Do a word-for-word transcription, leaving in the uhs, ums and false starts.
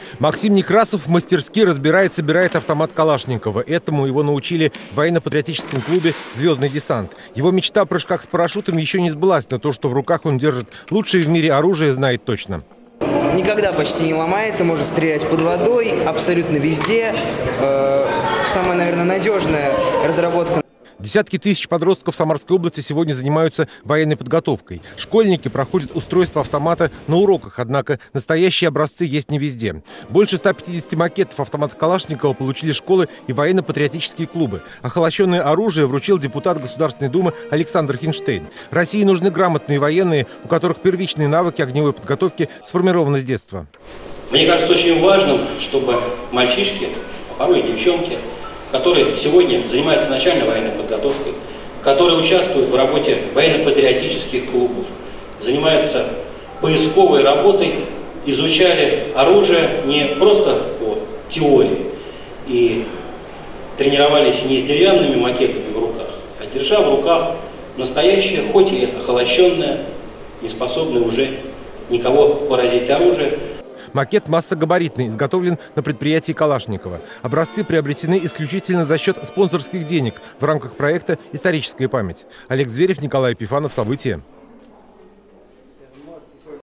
Максим Некрасов мастерски разбирает, собирает автомат Калашникова. Этому его научили в военно-патриотическом клубе «Звездный десант». Его мечта о прыжках с парашютом еще не сбылась, но то, что в руках он держит лучшее в мире оружие, знает точно. Никогда почти не ломается, может стрелять под водой, абсолютно везде. Э, самая, наверное, надежная разработка. Десятки тысяч подростков Самарской области сегодня занимаются военной подготовкой. Школьники проходят устройство автомата на уроках, однако настоящие образцы есть не везде. Больше ста пятидесяти макетов автомата Калашникова получили школы и военно-патриотические клубы. Охолощенное оружие вручил депутат Государственной Думы Александр Хинштейн. России нужны грамотные военные, у которых первичные навыки огневой подготовки сформированы с детства. Мне кажется очень важным, чтобы мальчишки, а порой и девчонки, которые сегодня занимаются начальной военной подготовкой, которые участвуют в работе военно-патриотических клубов, занимаются поисковой работой, изучали оружие не просто по теории и тренировались не с деревянными макетами в руках, а держа в руках настоящее, хоть и охолощенное, не способное уже никого поразить оружие. Макет массогабаритный, изготовлен на предприятии Калашникова. Образцы приобретены исключительно за счет спонсорских денег в рамках проекта «Историческая память». Олег Зверев, Николай Епифанов. События.